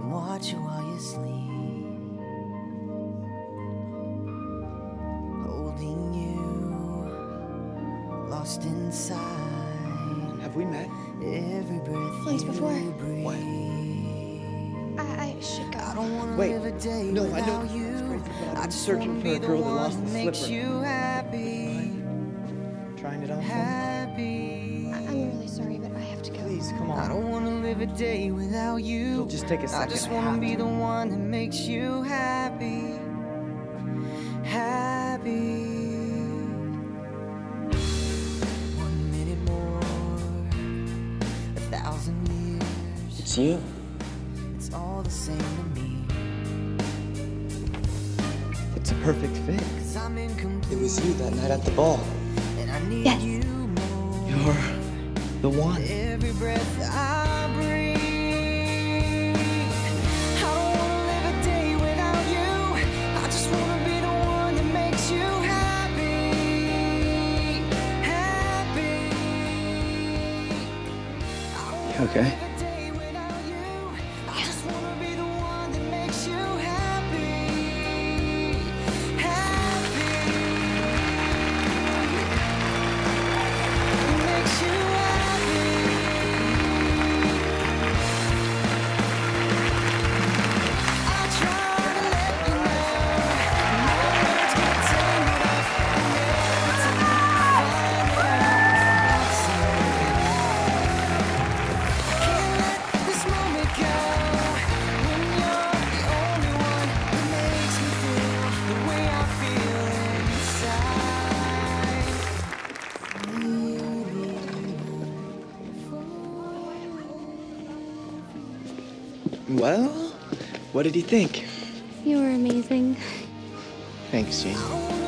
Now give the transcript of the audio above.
I'm watching while you sleep, holding you, lost inside. Have we met? Every breath Once you before. breathe. What? I should go. I don't wanna Wait, live a day no, I know without this sounds you. crazy, but I've I been just searching wanna for be a the girl that one lost that the makes slipper. you happy. Trying it on for me? Happy. I'm really sorry, but I have to go. Please, come I on. don't wanna live a day without you. It'll just take a second. I just I wanna have be to. the one that makes you happy. Happy. 1 minute more, 1,000 years. It's you. It's all the same to me. It's a perfect fit. 'Cause I'm incomplete. It was you that night at the ball. And I need Yes. you more. You're the one. Every breath I breathe. I don't wanna live a day without you. I just wanna be the one that makes you happy. Happy. I don't You okay? wanna live a day without you. I just wanna be the one that makes you happy. Happy. It makes you happy. I try to let you know, words get tangled up, and every time I find it out, I'm sorry. Can't let this moment go when you're the only one that makes me feel the way I feel inside. Well, what did he think? You were amazing. Thanks, Jane. I don't